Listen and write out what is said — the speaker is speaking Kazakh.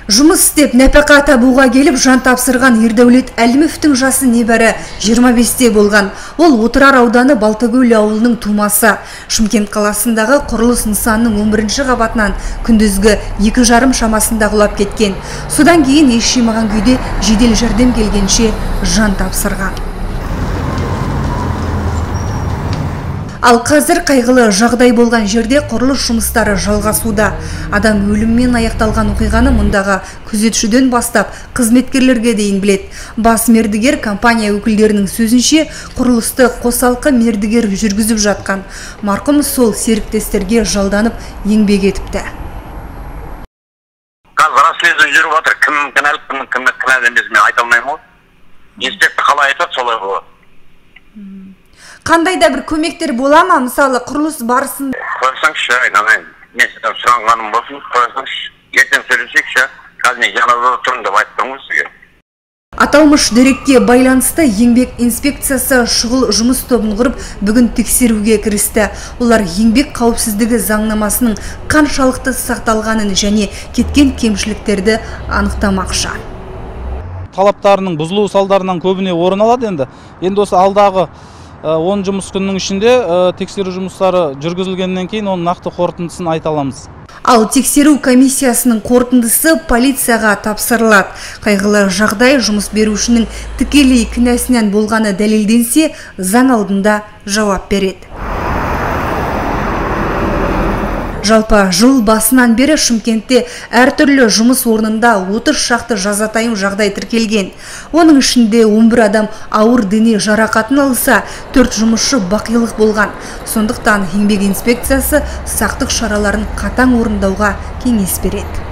Жұмыс істеп нәпақа табуға келіп жан тапсырған Ердәулет Әлімовтың жасы небәрі 25-те болған. Ол Отырар ауданы Балтакөл ауылының тумасы. Шымкент қаласындағы құрылыс нысанының 11-ші қабатынан күндізгі 2:30 шамасында құлап кеткен. Содан кейін ес жимаған күйде жедел жәрдем келгенше жан тапсырған. Ал қазір қайғылы жағдай болған жерде құрылыс жұмыстары жалғасуда. Адам өліммен аяқталған оқиғаны мұндағы күзетшіден бастап қызметкерлерге дейін білет. Бас мердігер компания өкілдерінің сөзінше құрылысты қосалқы мердігер жүргізіп жатқан. Марқұм сол серіктестерге жалданып еңбек етіпті. Қазір расследование жүріп жатыр. Кім кінәлі, кім кінәлі емес, мен айта алмаймын. Инспектор қалай айтады, солай болады. Қандай да бір көмектер бола ма? Мысалы, құрылыс барысында? Қойсаңызшы, айналайын. Мен сізден сұрағаным болсын, қойсаңызшы. Ертең сөйлесейікші. Қазір мен жаназада тұрмын деп айттым ғой сізге. Аталмыш дерекке байланысты еңбек инспекциясы шұғыл жұмыс тобын құрып, бүгін тексеруге кірісті. Олар еңбек қауіпсіздігі заңнамасының қаншалықты сақталғанын және кеткен кемшіліктерді анықтамақшы. Талаптарының бұзылу салдарынан көбіне орын алады енді. Енді осы алдағы 10 жұмыс күннің ішінде тексеру жұмыстары жүргізілгеннен кейін оның нақты қорытындысын айта аламыз. Ал тексеру комиссиясының қорытындысы полицияға тапсырылады. Қайғылы жағдай жұмыс берушінің тікелей кінәсінен болғаны дәлелденсе, заң алдында жауап береді. Жалпы жыл басынан бері Шымкентте әртүрлі жұмыс орнында 30 шақты жазатайым жағдай тіркелген. Оның ішінде 11 адам ауыр дене жарақатын алса, 4 жұмысшы бақилық болған. Сондықтан еңбек инспекциясы сақтық шараларын қатаң орындауға кеңес береді.